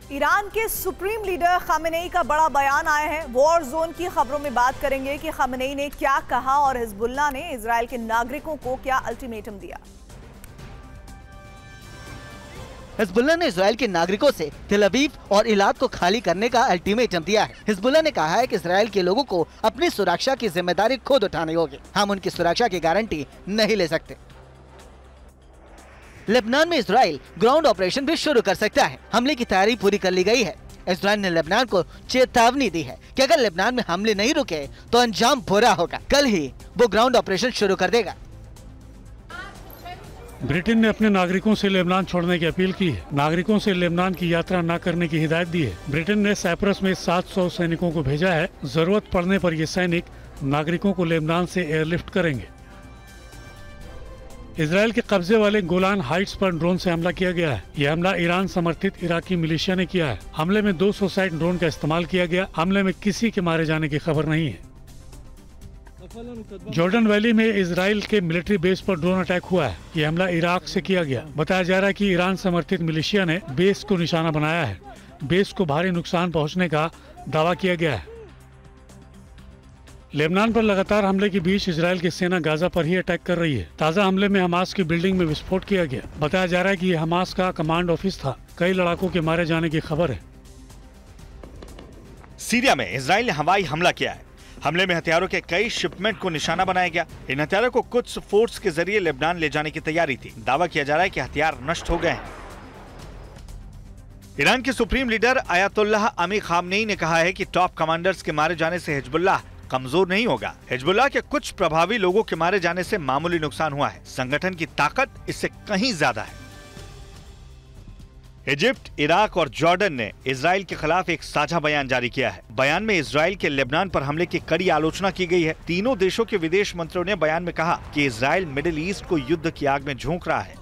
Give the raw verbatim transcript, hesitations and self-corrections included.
Iran के supreme leader Khamenei का बड़ा बयान आया है। वॉर जोन की खबरों में बात करेंगे कि खामेनेई ने क्या कहा और हिजबुल्लाह ने इजरायल के नागरिकों को क्या अल्टीमेटम दिया। हिजबुल्लाह ने इजरायल के नागरिकों से तेल अवीव और इलाक को खाली करने का अल्टीमेटम दिया है। हिजबुल्लाह ने कहा है कि इजरायल के लोगों को अपनी सुरक्षा की जिम्मेदारी खुद उठानी होगी। हम उनकी सुरक्षा की गारंटी नहीं ले सकते। लेबनान में इजरायल ग्राउंड ऑपरेशन भी शुरू कर सकता है। हमले की तैयारी पूरी कर ली गई है। इजरायल ने लेबनान को चेतावनी दी है कि अगर लेबनान में हमले नहीं रुके तो अंजाम बुरा होगा। कल ही वो ग्राउंड ऑपरेशन शुरू कर देगा। ब्रिटेन ने अपने नागरिकों से लेबनान छोड़ने की अपील की है। नागरिकों से लेबनान की यात्रा न करने की हिदायत दी है। ब्रिटेन ने साइप्रस में सात सौ सैनिकों को भेजा है। जरूरत पड़ने पर ये सैनिक नागरिकों को लेबनान से एयरलिफ्ट करेंगे। इजरायल के कब्जे वाले गोलान हाइट्स पर ड्रोन से हमला किया गया है। यह हमला ईरान समर्थित इराकी मिलिशिया ने किया है। हमले में दो सौ साठ ड्रोन का इस्तेमाल किया गया। हमले में किसी के मारे जाने की खबर नहीं है। जॉर्डन वैली में इजरायल के मिलिट्री बेस पर ड्रोन अटैक हुआ है। यह हमला इराक से किया गया। बताया जा रहा है कि ईरान समर्थित मिलिशिया ने बेस को निशाना बनाया है। बेस को भारी नुकसान पहुंचने का दावा किया गया है। लेबनान पर लगातार हमले के बीच इजरायल की सेना गाजा पर ही अटैक कर रही है। ताजा हमले में हमास की बिल्डिंग में विस्फोट किया गया। बताया जा रहा है कि यह हमास का कमांड ऑफिस था। कई लड़ाकों के मारे जाने की खबर है। सीरिया में इजरायल ने हवाई हमला किया है। हमले में हथियारों के कई शिपमेंट को निशाना बनाया गया। इन हथियारों को कुछ फोर्स के जरिए लेबनान ले जाने की तैयारी थी। दावा किया जा रहा है कि हथियार नष्ट हो गए हैं। ईरान के supreme leader Ayatollah Ali Khamenei ने कहा है कि टॉप कमांडर्स के मारे जाने से हिजबुल्लाह कमजोर नहीं होगा। हिजबुल्लाह के कुछ प्रभावी लोगों के मारे जाने से मामूली नुकसान हुआ है। संगठन की ताकत इससे कहीं ज्यादा है। इजिप्ट, इराक और जॉर्डन ने इजरायल के खिलाफ एक साझा बयान जारी किया है। बयान में इजरायल के लेबनान पर हमले की कड़ी आलोचना की गई है। तीनों देशों के विदेश मंत्रियों ने बयान में कहा कि इजरायल मिडिल ईस्ट को युद्ध की आग में झोंक रहा है।